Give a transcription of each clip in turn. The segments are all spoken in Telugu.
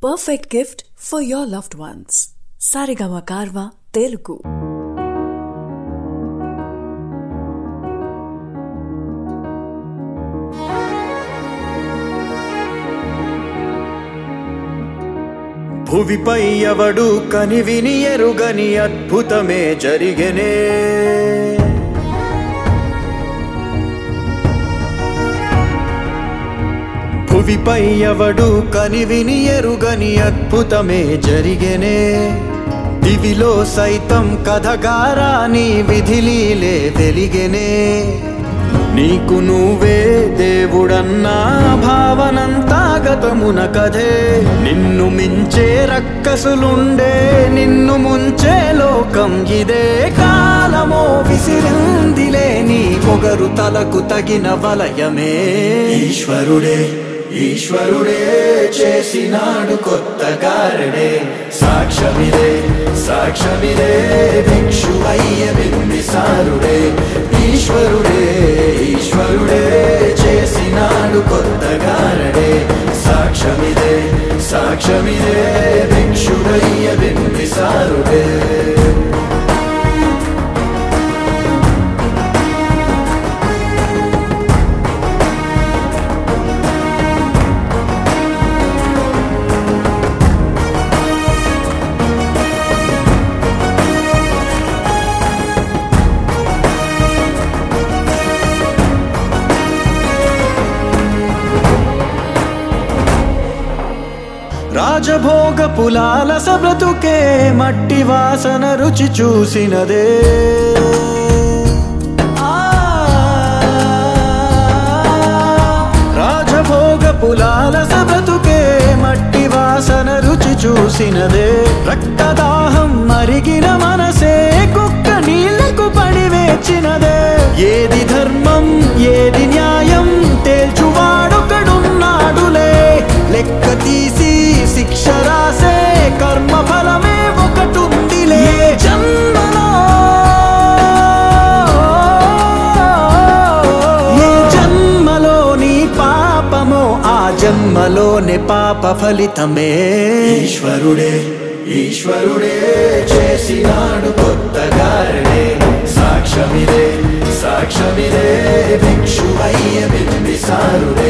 perfect gift for your loved ones. Saregama Karva Telugu. భువిపై ఎవడు కనివిని ఎరుగని అద్భుతమే జరిగెనే. భువిపై ఎవడు కనివిని ఎరుగని అద్భుతమే జరిగెనే. దివిలో సైతం కథగారా నీ విధిలీలే వెలిగెనే. నీకు నువ్వే దేవుడన్నా భావనంతా గతమున కథే. నిన్ను మించే రక్కసులుండే నిన్ను ముంచే లోకం ఇదే. కాలమో విసిరిందిలే నీ పొగరు తలకు తగిన వలయమే. ఈశ్వరుడే ఈశ్వరుడే చేసినాడు కొత్త గారడే. సాక్ష్యమిదే సాక్ష్యమిదే భిక్షువయ్య బింబిసారుడే. ఈశ్వరుడే ఈశ్వరుడే చేసినాడు కొత్త గారడే. సాక్ష్యమిదే సాక్ష్యమిదే భిక్షువయ్య బింబిసారుడే. రాజభోగ పులాలస బ్రతుకే మట్టి వాసన రుచి చూసినదే. రాజభోగ పులాలస బ్రతుకే మట్టి వాసన రుచి చూసినదే. రక్తదాహం మరిగిన మనసే కుక్క నీళ్లకు పడి వేచినదే. ఏది ధర్మం ఏది న్యాయం తేల్చువాడొకడున్నాడులే. లెక్క తీసి శిక్ష రాసే కర్మ ఫలమే ఒకటుందిలే. జన్మలో ఏ జన్మలోని పాపమో ఆ జన్మలోని పాప ఫలితమే. ఈశ్వరుడే ఈశ్వరుడే చేసినాడు కొత్త గారడే. సాక్ష్యమిదే సాక్ష్యమిదే భిక్షువయ్య బింబిసారుడే.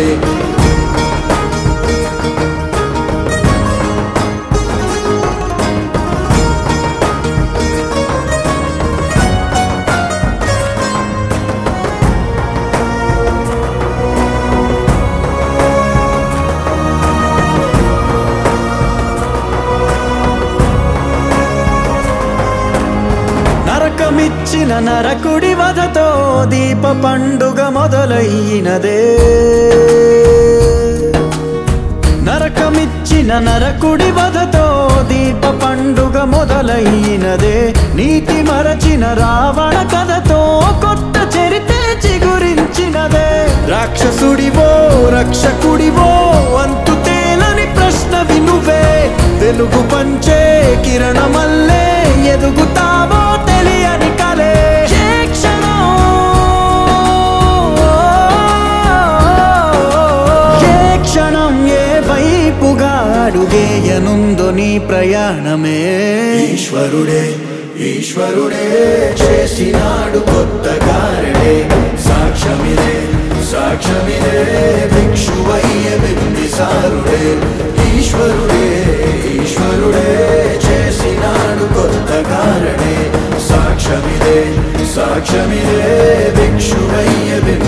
నరకమిచ్చిన నరకుడి వధతో దీప పండుగ మొదలయ్యినదే. నరకమిచ్చిన నరకుడి వధతో దీప పండుగ మొదలయ్యినదే. నీతి మరచిన రావణ కథతో కొత్త చరిత్ర చిగురించినదే. రాక్షసుడివో రక్షకుడివో అంతు తేలని ప్రశ్న వినువే. వెలుగు పంచే కిరణమల్లే ఎదుగుతావో తెలియని కలే. ఏ క్షణం ఏ క్షణం ఏ వైపుగా అడుగేయనుందో నీ ప్రయాణమే. ఈశ్వరుడే ఈశ్వరుడే చేసినాడు కొత్త గారడే. సాక్ష్యమిదే సాక్ష్యమిదే భిక్షువయ్య బింబిసారుడే. ఈశ్వరుడే ఈశ్వరుడే చేసినాడు కొత్త గారడే. సాక్ష్యమిదే సాక్ష్యమిదే భిక్షువయ్య బింబిసారుడే.